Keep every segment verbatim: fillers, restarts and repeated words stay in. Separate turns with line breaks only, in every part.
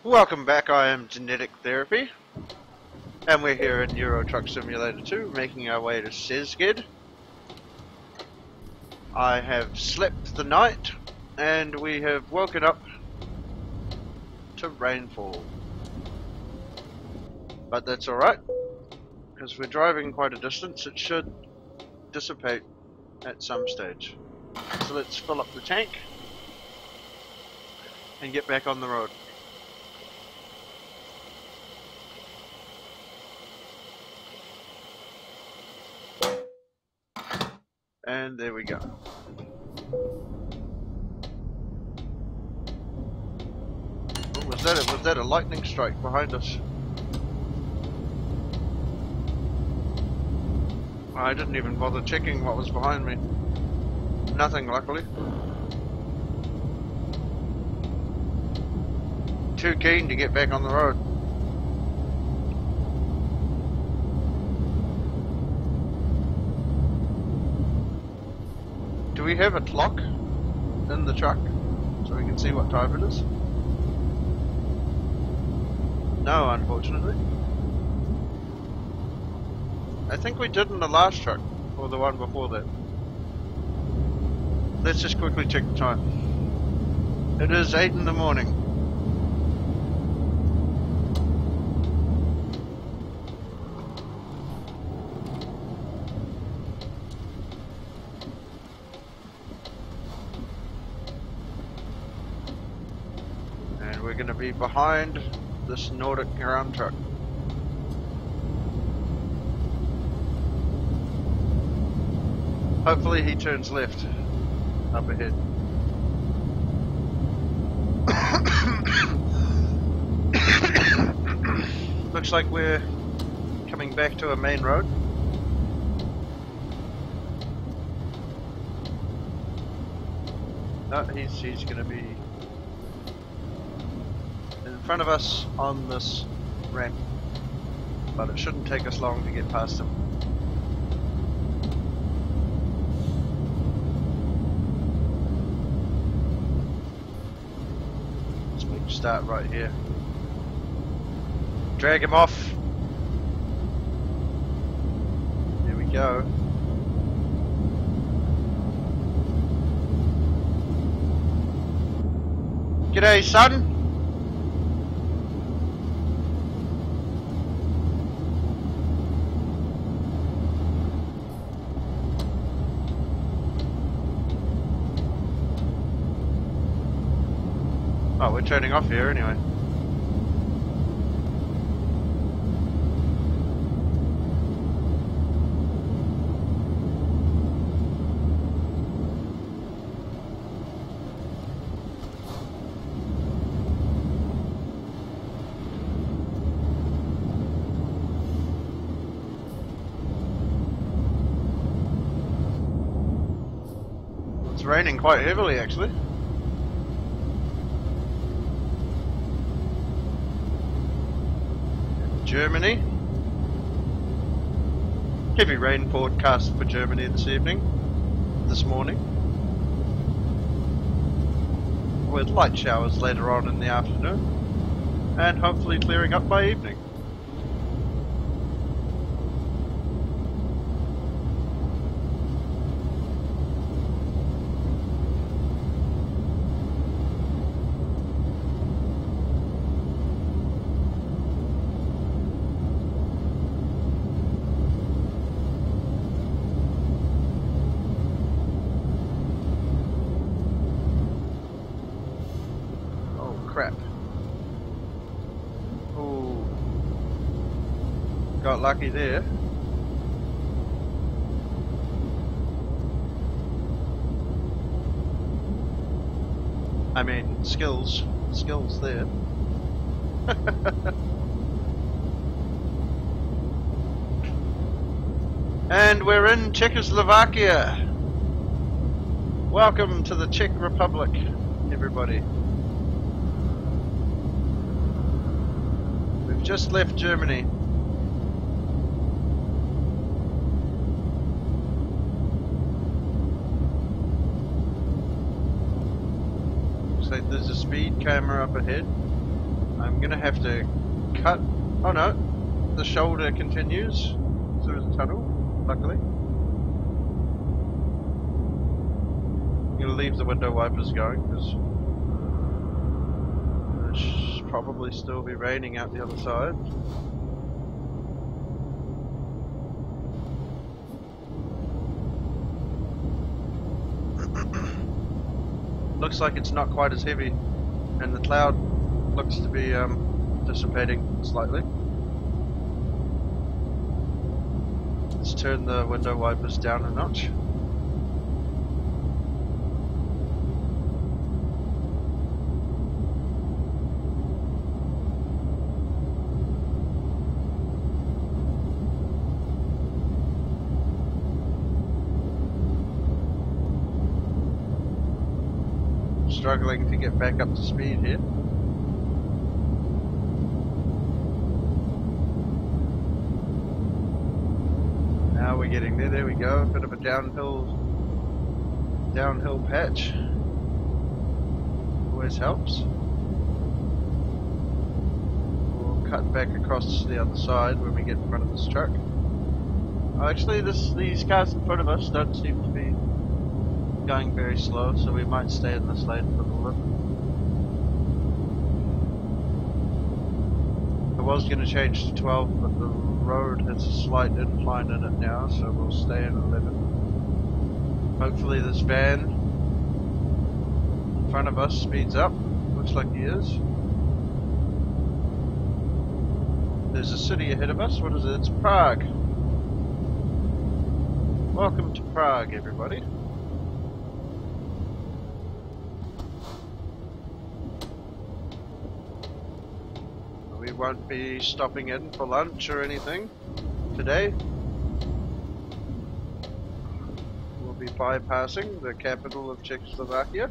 Welcome back, I am Genetic Therapy, and we're here in Euro Truck Simulator two, making our way to Szeged. I have slept the night, and we have woken up to rainfall. But that's alright, because we're driving quite a distance, it should dissipate at some stage. So let's fill up the tank, and get back on the road. And there we go. Oh, was that a, was that a lightning strike behind us? I didn't even bother checking what was behind me. Nothing, luckily. Too keen to get back on the road. Do we have a clock in the truck so we can see what time it is? No, unfortunately. I think we did in the last truck, or the one before that. Let's just quickly check the time. It is eight in the morning. We're going to be behind this Nordic ground truck. Hopefully he turns left up ahead. Looks like we're coming back to a main road. No, he's, he's going to be in front of us on this ramp, but it shouldn't take us long to get past him. Let's make a start right here. Drag him off. There we go. G'day, son. Oh, we're turning off here anyway. It's raining quite heavily, actually. Germany. Heavy rain forecast for Germany this evening, this morning, with light showers later on in the afternoon, and hopefully clearing up by evening. Crap. Ooh. Got lucky there. I mean, skills. Skills there. And we're in Czechoslovakia. Welcome to the Czech Republic, everybody. Just left Germany. Looks like there's a speed camera up ahead. I'm gonna have to cut. Oh no, the shoulder continues through the tunnel, luckily. I'm gonna leave the window wipers going because it should probably still be raining out the other side. Looks like it's not quite as heavy, and the cloud looks to be um, dissipating slightly. Let's turn the window wipers down a notch. Struggling to get back up to speed here. Now we're getting there, there we go, a bit of a downhill downhill patch. Always helps. We'll cut back across to the other side when we get in front of this truck. Oh, actually this these cars in front of us don't seem to be going very slow, so we might stay in this lane for the little bit. I was going to change to twelve, but the road has a slight incline in it now, so we'll stay in eleven. Hopefully this van in front of us speeds up. Looks like he is. There's a city ahead of us. What is it? It's Prague. Welcome to Prague, everybody. We won't be stopping in for lunch or anything today. We'll be bypassing the capital of Czechoslovakia.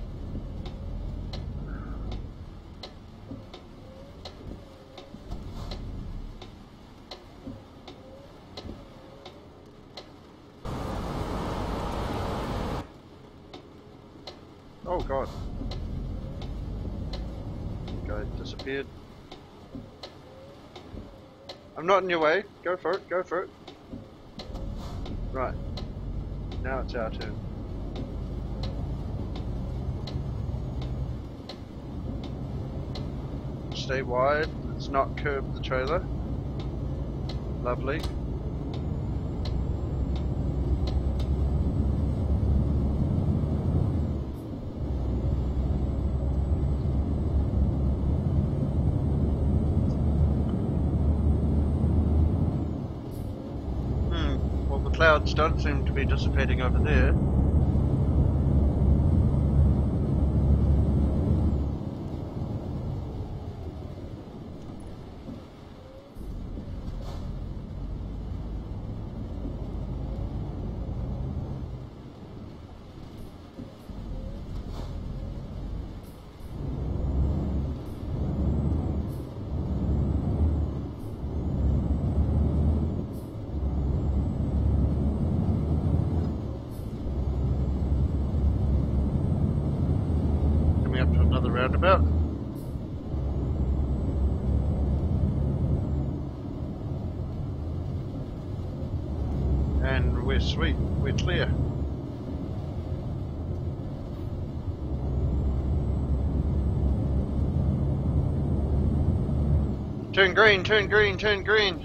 Oh god. The guy disappeared. I'm not in your way. Go for it, go for it. Right. Now it's our turn. Stay wide. Let's not curb the trailer. Lovely. Clouds don't seem to be dissipating over there. Roundabout. And we're sweet, we're clear. Turn green, turn green, turn green.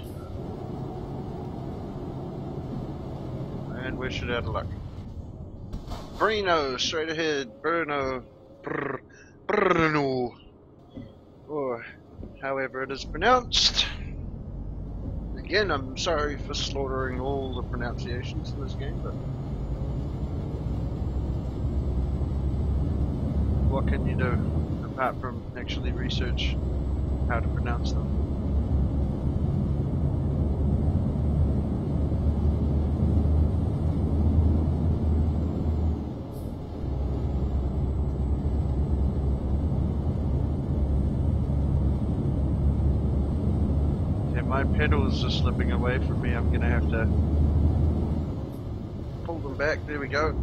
And we're shit out of luck. Brno, straight ahead, Brno. Brr. Brno, or however it is pronounced. Again, I'm sorry for slaughtering all the pronunciations in this game, but what can you do apart from actually research how to pronounce them? My pedals are slipping away from me. I'm gonna have to pull them back. There we go.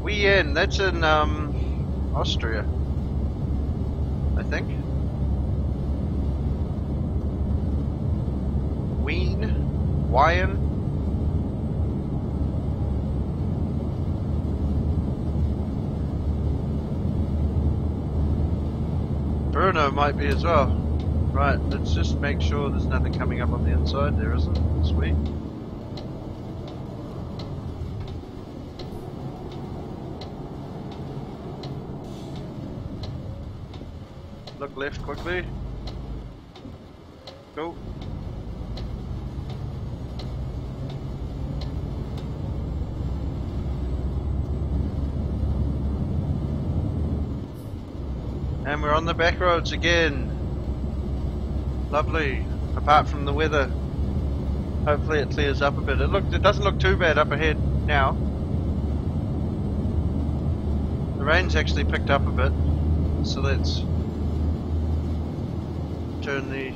Wien, that's in um, Austria, I think. Wien? Wien? Brno might be as well. Right, let's just make sure there's nothing coming up on the inside. There isn't. Sweet. Look left quickly. Go. And we're on the back roads again. Lovely. Apart from the weather. Hopefully it clears up a bit. It look it doesn't look too bad up ahead now. The rain's actually picked up a bit. So let's turn the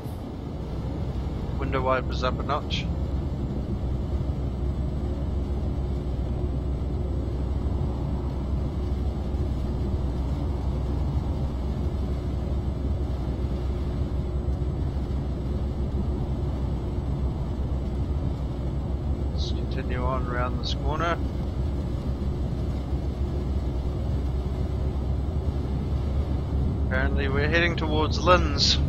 window wipers up a notch. Let's continue on around this corner. Apparently we're heading towards Linz.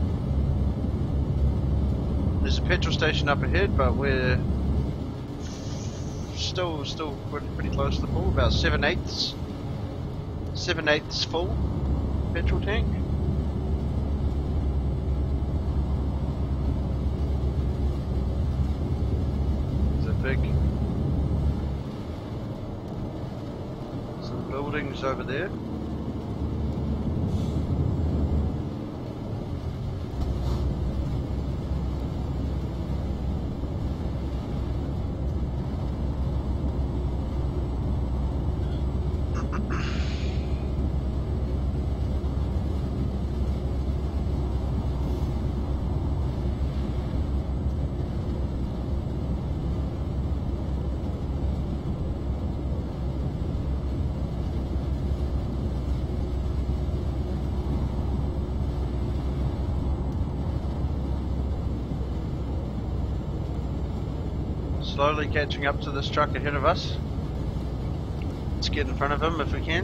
There's a petrol station up ahead, but we're still still pretty, pretty close to the full, about seven eighths. Seven eighths full petrol tank. There's a big some buildings over there. Slowly catching up to this truck ahead of us. Let's get in front of him if we can.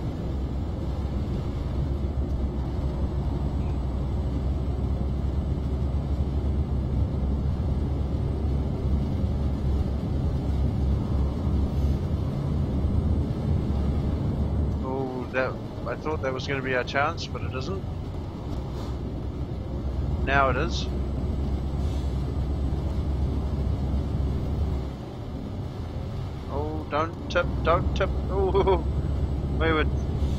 Oh, that I thought that was going to be our chance, but it isn't. Now it is. Don't tip, don't tip. Oh, we were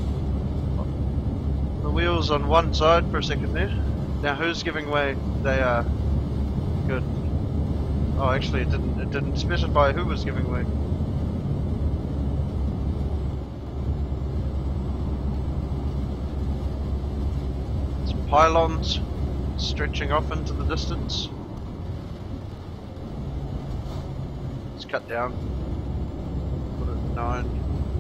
the wheels on one side for a second there. Now who's giving way? They are. Good. Oh, actually, it didn't. It didn't specify who was giving way. Some pylons stretching off into the distance. Let's cut down. Nine.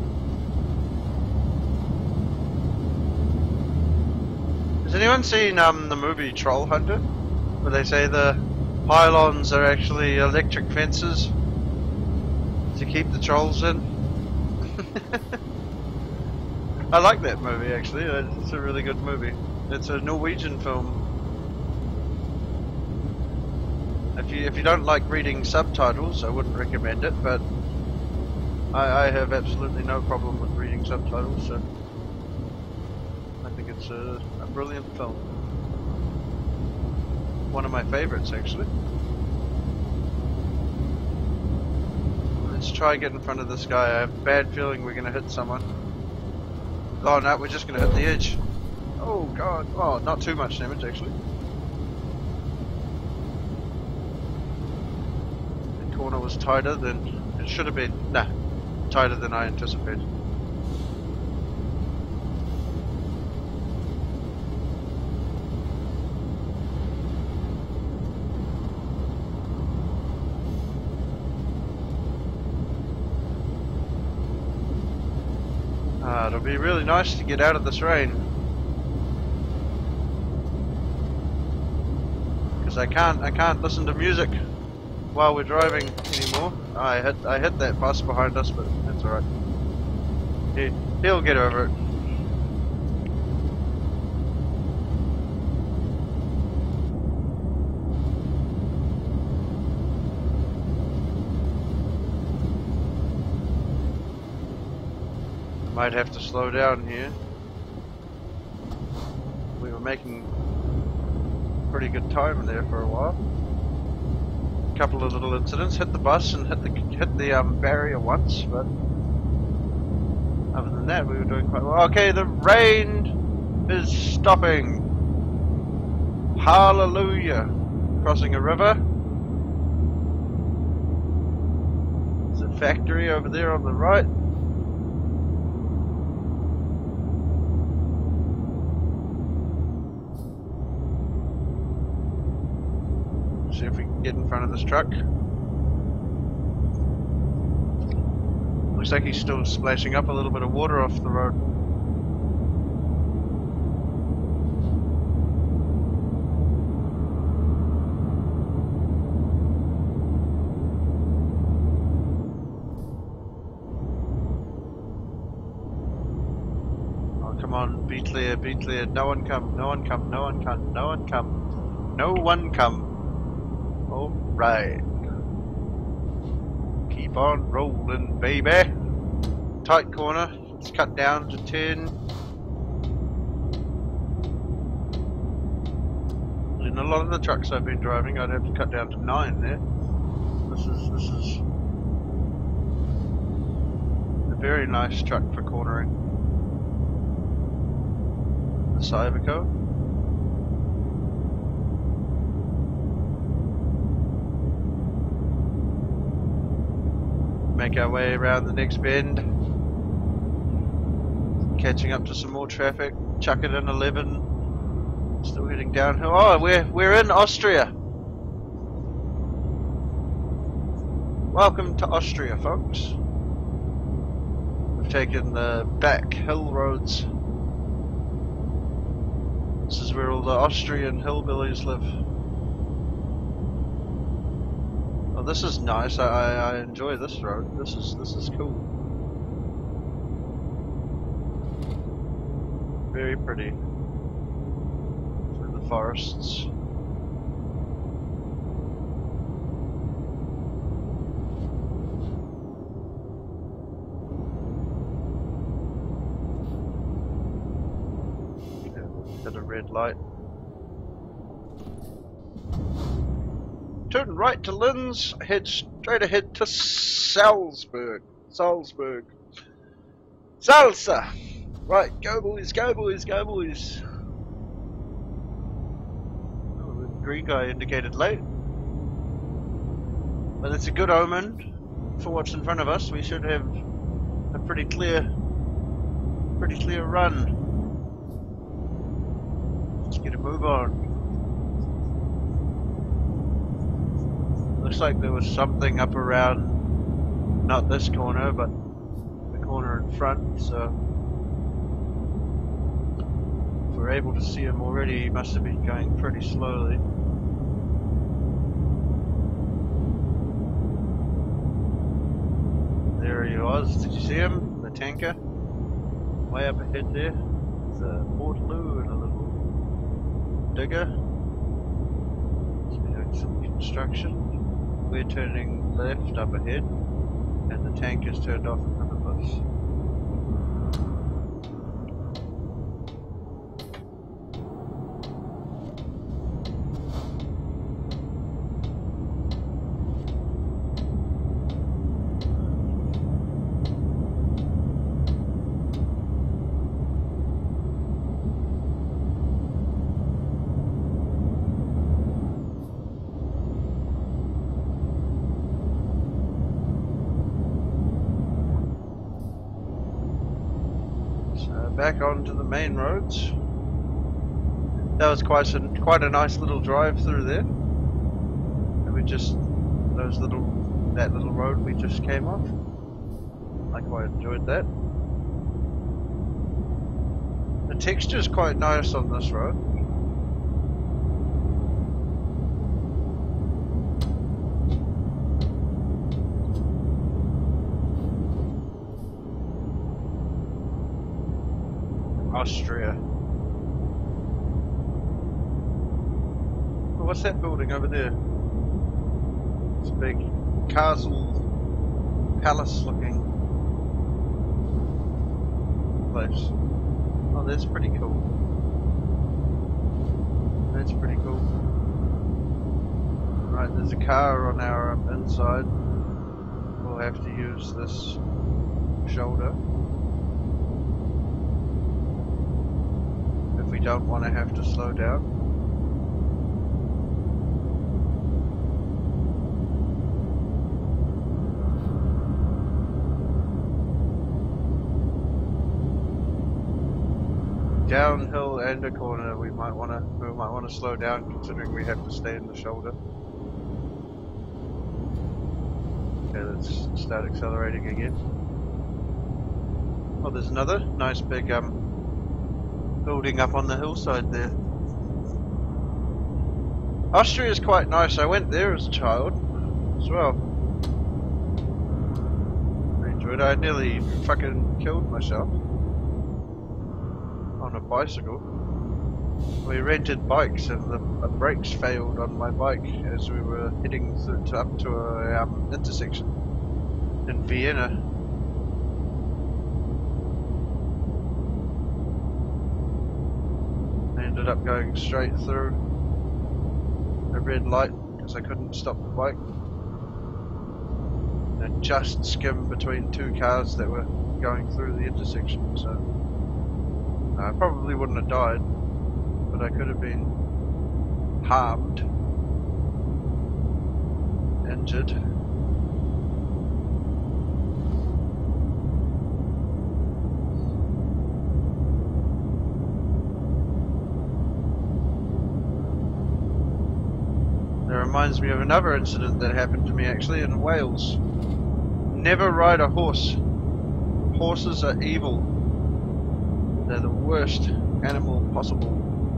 Has anyone seen um, the movie Troll Hunter? Where they say the pylons are actually electric fences to keep the trolls in? I like that movie actually, it's a really good movie. It's a Norwegian film. If you, if you don't like reading subtitles, I wouldn't recommend it, but I, I have absolutely no problem with reading subtitles, so I think it's a, a brilliant film. One of my favorites, actually. Let's try get in front of this guy. I have a bad feeling we're going to hit someone. Oh no, we're just going to hit the edge. Oh god. Oh, not too much damage, actually. The corner was tighter than it should have been. Nah. Tighter than I anticipated. Ah, it'll be really nice to get out of this rain. Because I can't, I can't listen to music while we're driving anymore. Oh, I hit, I hit that bus behind us, but that's alright. He, he'll get over it. Might have to slow down here. We were making pretty good time there for a while. A couple of little incidents. Hit the bus and hit the hit the um, barrier once, but other than that, we were doing quite well. Okay, the rain is stopping. Hallelujah! Crossing a river. There's a factory over there on the right. See if we can get in front of this truck. Looks like he's still splashing up a little bit of water off the road. Oh, come on, be clear, be clear. No one come, no one come, no one come, no one come, no one come. Alright. Keep on rolling, baby. Tight corner. Let's cut down to ten. In a lot of the trucks I've been driving, I'd have to cut down to nine there. This is this is a very nice truck for cornering. The Cyberco. Make our way around the next bend, catching up to some more traffic. Chuck it in eleven. Still heading downhill. Oh, we're we're in Austria. Welcome to Austria, folks. We've taken the back hill roads. This is where all the Austrian hillbillies live. Oh, this is nice. I, I, I enjoy this road. This is this is cool. Very pretty. Through the forests. Got a red light. Turn right to Linz, head straight ahead to Salzburg. Salzburg. Salsa! Right, go boys, go boys, go boys. Oh, the green guy indicated late. But it's a good omen for what's in front of us. We should have a pretty clear, pretty clear run. Let's get a move on. Looks like there was something up around, not this corner, but the corner in front, so if we're able to see him already, he must have been going pretty slowly. There he was. Did you see him? The tanker? Way up ahead there. There's a Waterloo and a little digger. He's doing some construction. We're turning left up ahead, and the tank is turned off in front of us. Back onto the main roads. That was quite a, quite a nice little drive through there. And we just, those little, that little road we just came off. I quite enjoyed that. texture's quite nice on this road. Austria. Oh, what's that building over there? It's a big castle, palace looking place. Oh, that's pretty cool. That's pretty cool. Right, there's a car on our inside. We'll have to use this shoulder if we don't want to have to slow down. Downhill and a corner, we might want to we might want to slow down, considering we have to stay in the shoulder. Okay, let's start accelerating again. Oh, there's another nice big um building up on the hillside there. Austria is quite nice. I went there as a child as well. I enjoyed it. I nearly fucking killed myself on a bicycle. We rented bikes and the brakes failed on my bike as we were heading through to, up to a um, intersection in Vienna. I ended up going straight through a red light because I couldn't stop the bike. And I just skimmed between two cars that were going through the intersection, so I probably wouldn't have died, but I could have been harmed, injured. That reminds me of another incident that happened to me actually in Wales. Never ride a horse. Horses are evil. They're the worst animal possible.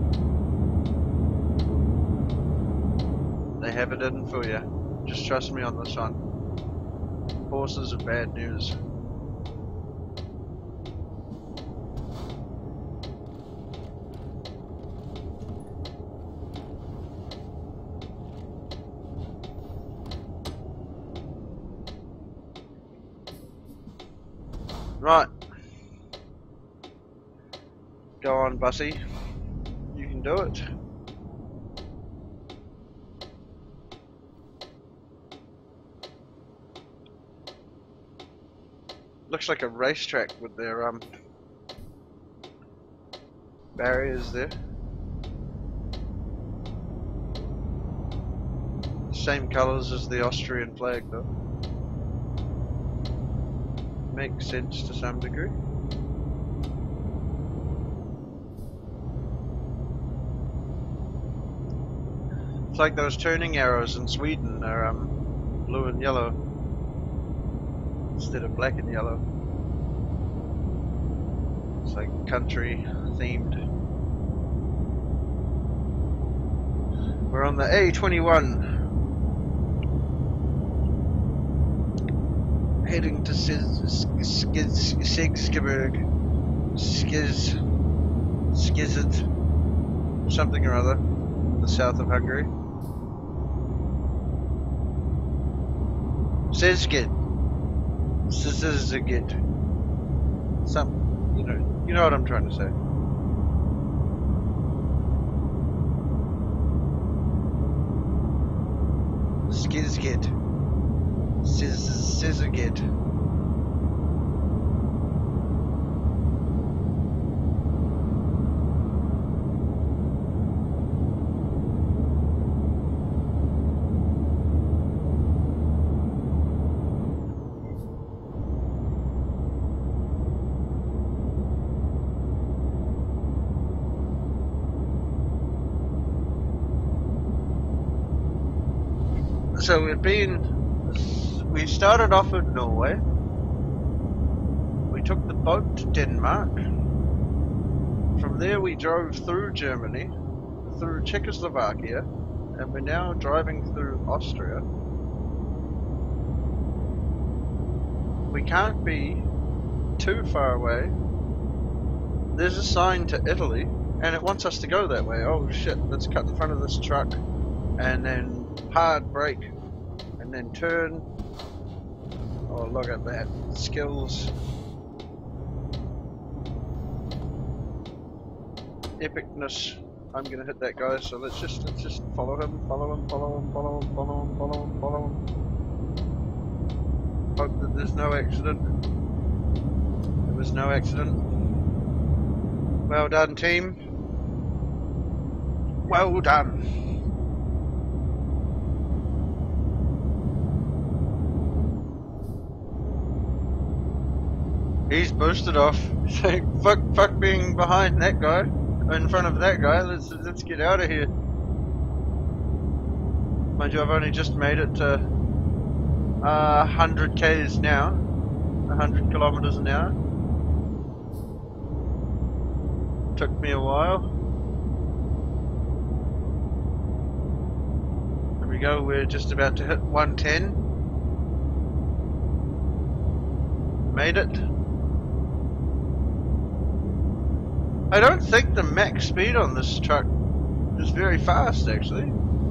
They have it in for you. Just trust me on this one. Horses are bad news. Right. Go on, Bussy. You can do it. Looks like a racetrack with their um barriers there. Same colours as the Austrian flag though. Makes sense to some degree. It's like those turning arrows in Sweden are um, blue and yellow instead of black and yellow. It's like country themed. We're on the A twenty-one. Heading to Szeged, Skiz, Skizet, something or other, in the south of Hungary. Szeged, Szeged, some, you know, you know what I'm trying to say. Skizget. Szeged. So we've been We started off in Norway. We took the boat to Denmark. from there we drove through Germany, through Czechoslovakia, and we're now driving through Austria. We can't be too far away. There's a sign to Italy, and it wants us to go that way. Oh shit, let's cut in front of this truck, and then hard brake, and then turn. Oh, look at that. Skills. Epicness. I'm gonna hit that guy, so let's just let's just follow him, follow him, follow him, follow him, follow him, follow him, follow him. Hope that there's no accident. There was no accident. Well done, team. Well done. He's boosted off. So fuck, fuck being behind that guy, in front of that guy. Let's let's get out of here. Mind you, I've only just made it to uh, one hundred k's now, one hundred kilometers an hour. Took me a while. There we go. We're just about to hit one ten. Made it. I don't think the max speed on this truck is very fast, actually.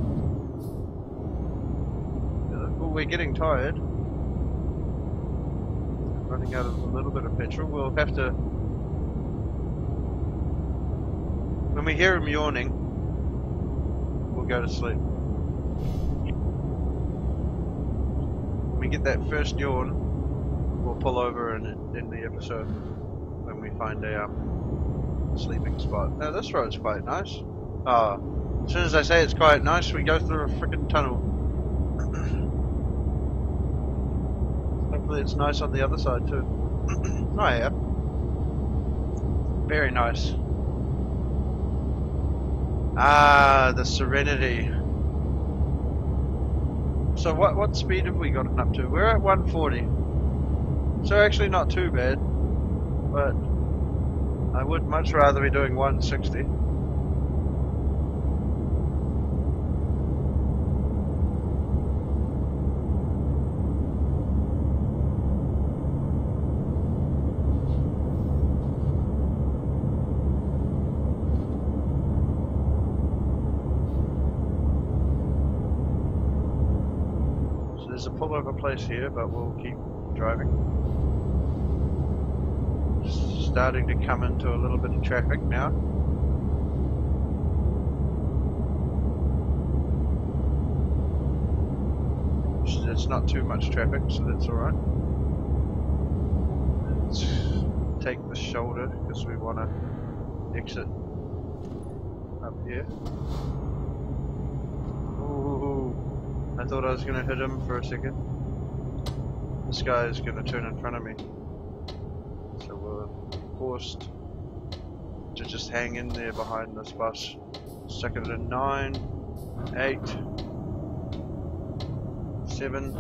Oh, we're getting tired. Running out of a little bit of petrol. We'll have to... When we hear him yawning, we'll go to sleep. When we get that first yawn, we'll pull over and end the episode when we find a um, sleeping spot. Now this road's quite nice. Oh, as soon as I say it's quite nice, we go through a freaking tunnel. Hopefully it's nice on the other side too. Oh yeah. Very nice. Ah, the Serenity. So what what speed have we gotten up to? We're at one forty. So actually not too bad. But I would much rather be doing one sixty. So there's a pullover place here, but we'll keep driving. Starting to come into a little bit of traffic now. It's not too much traffic, so that's alright. Let's take the shoulder because we want to exit up here. Ooh, I thought I was going to hit him for a second. This guy is going to turn in front of me. So we're forced to just hang in there behind this bus. Stuck it in nine, eight, seven,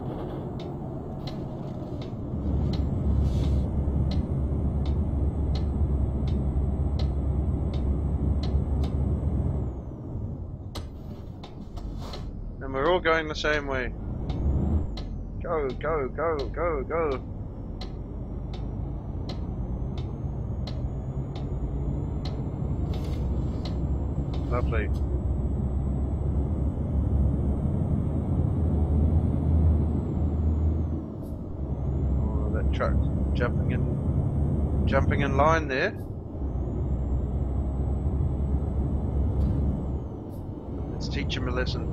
and we're all going the same way. Go, go, go, go, go. Lovely. Oh, that truck jumping in, jumping in line there. Let's teach him a lesson.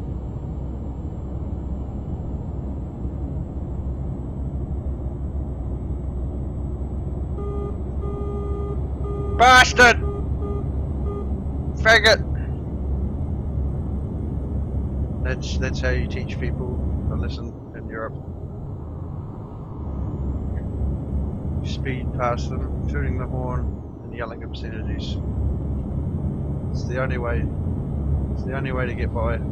Bastard! Faggot! That's that's how you teach people a lesson in Europe. You speed past them, tooting the horn and yelling obscenities. It's the only way. It's the only way to get by.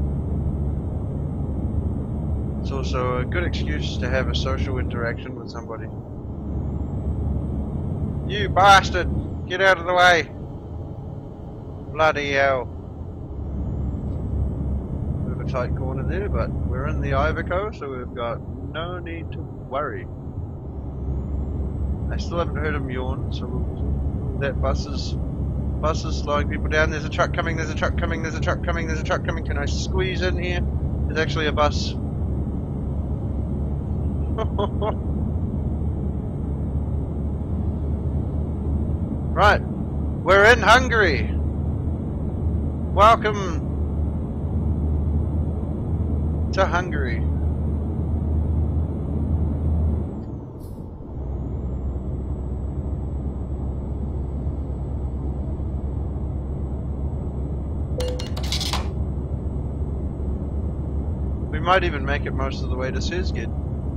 It's also a good excuse to have a social interaction with somebody. You bastard! Get out of the way! Bloody hell. Bit of a tight corner there, but we're in the Iveco, so we've got no need to worry. I still haven't heard him yawn, so we'll, that bus is, bus is slowing people down. There's a truck coming, there's a truck coming, there's a truck coming, there's a truck coming. Can I squeeze in here? There's actually a bus. Right, we're in Hungary. Welcome to Hungary. We might even make it most of the way to Szeged.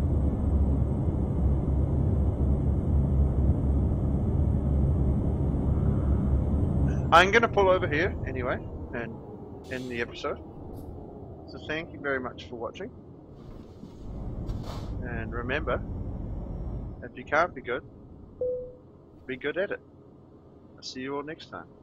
I'm going to pull over here anyway and end the episode. So thank you very much for watching. And remember, if you can't be good, be good at it. I'll see you all next time.